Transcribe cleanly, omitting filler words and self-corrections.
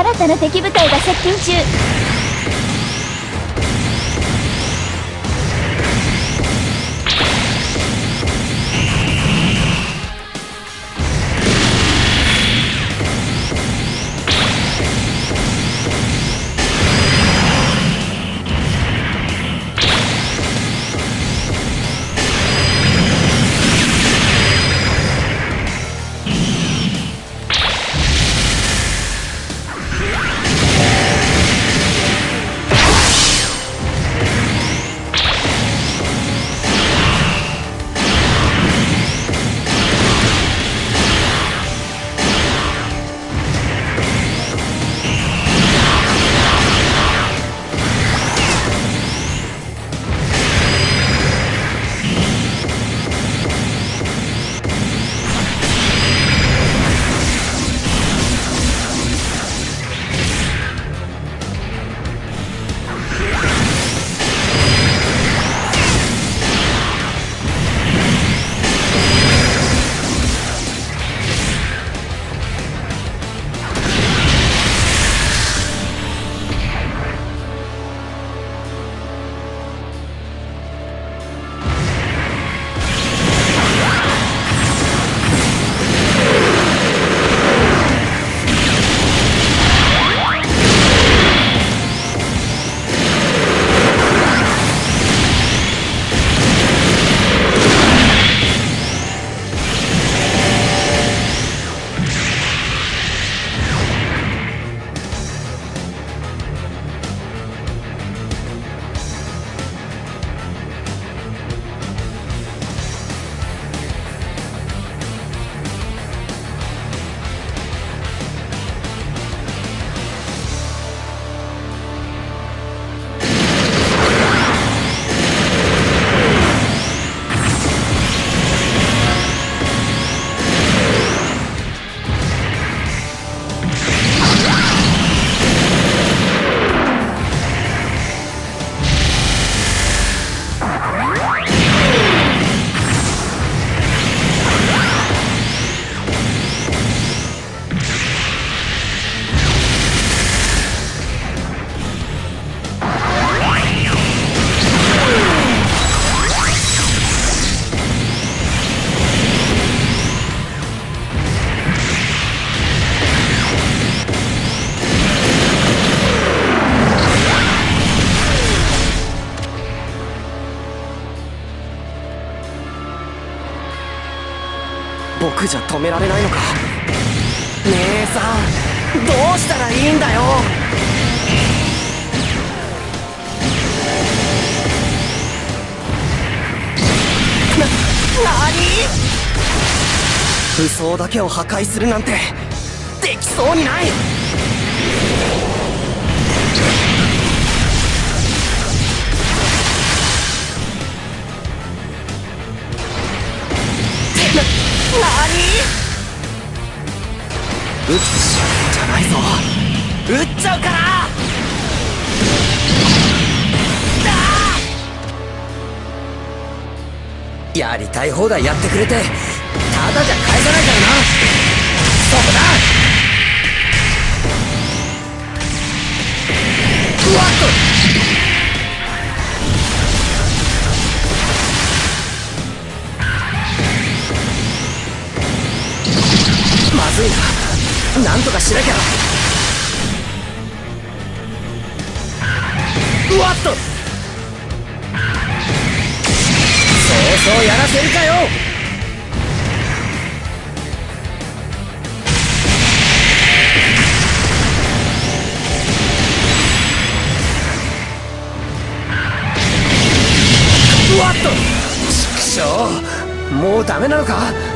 新たな敵部隊が接近中。 僕じゃ止められないのか。姉さん、どうしたらいいんだよ。何？武装だけを破壊するなんてできそうにない。何？撃つじゃないぞ。撃っちゃうから。やりたい放題やってくれてただじゃ返さないからな。そこだ。うわっと。まずいな。なんとかしなきゃ。うわっと。そうそうやらせるかよ。うわっと。ちくしょう、もうダメなのか。